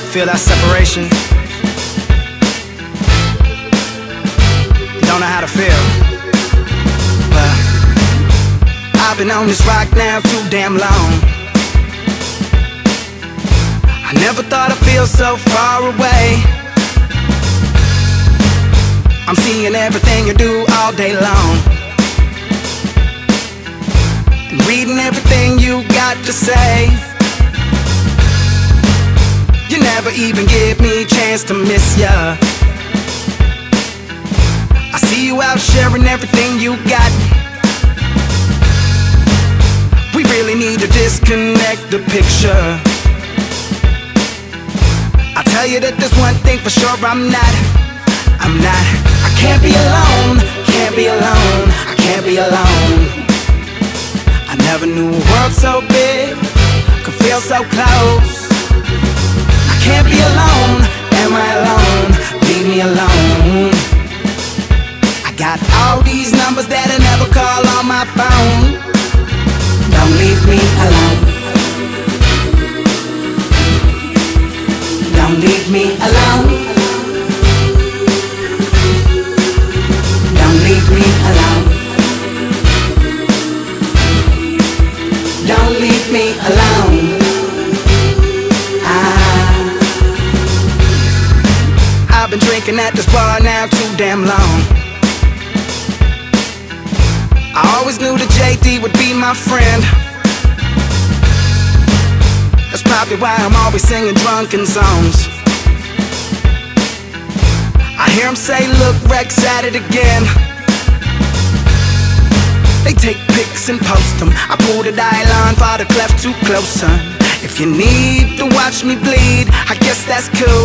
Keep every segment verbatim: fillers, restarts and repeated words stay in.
Feel that separation? Don't know how to feel, but I've been on this rock now too damn long. I never thought I'd feel so far away. I'm seeing everything you do all day long, and reading everything you got to say. You never even give me a chance to miss ya. I see you out sharing everything you got. We really need to disconnect the picture. I tell you that there's one thing for sure, I'm not, I'm not. I can't be alone, can't be alone, I can't be alone. I never knew a world so big could feel so close. I can't be alone, am I alone? Leave me alone. I got all these numbers that I never call on my phone. Don't leave me alone. Don't leave me alone. Don't leave me alone. Don't leave me alone. I've been drinking at this bar now too damn long. I always knew that J D would be my friend. That's probably why I'm always singing drunken songs. I hear him say, look, Rex at it again. They take pics and post them. I pull the dial on for the cleft too close, son. If you need to watch me bleed, I guess that's cool.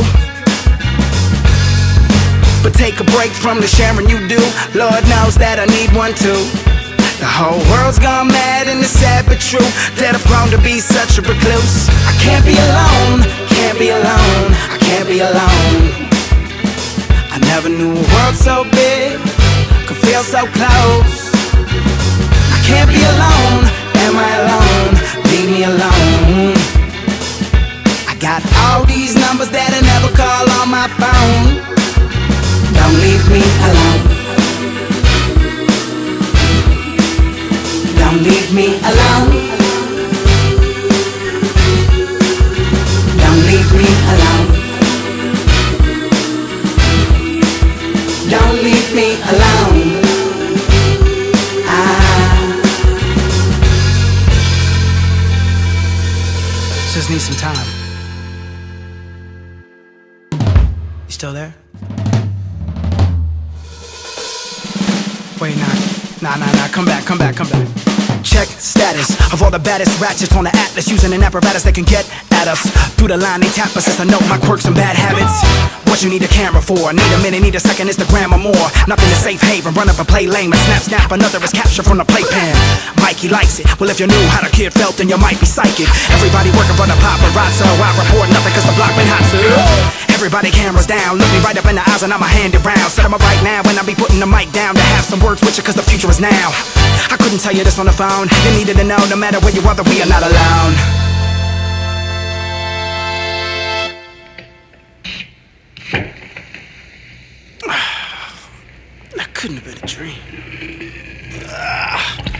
But take a break from the sharing you do. Lord knows that I need one too. The whole world's gone mad and it's sad but true that I've grown to be such a recluse. I can't be alone, can't be alone, I can't be alone. I never knew a world so big could feel so close. I can't be alone, am I alone? Leave me alone. I got all these numbers that I never call on my phone. Don't leave me alone. Don't leave me alone. Don't leave me alone. Don't leave me alone. I just need some time. You still there? Wait, nah, nah, nah, nah, come back, come back, come back. Check status of all the baddest ratchets on the atlas, using an apparatus that can get at us. Through the line they tap us as I note my quirks and bad habits. What you need a camera for? Need a minute, need a second, Instagram or more. Nothing is safe haven, run up and play lame. A snap, snap, another is captured from the playpen. Mikey likes it, well if you knew how the kid felt then you might be psychic. Everybody working for the paparazzi, I report nothing cause the block been hot too. Everybody cameras down, look me right up in the eyes and I'ma hand it round. Set 'em up right now when I be putting the mic down to have some words with you cause the future is now. I couldn't tell you this on the phone, you needed to know no matter where you are that we are not alone. That couldn't have been a dream. Ah.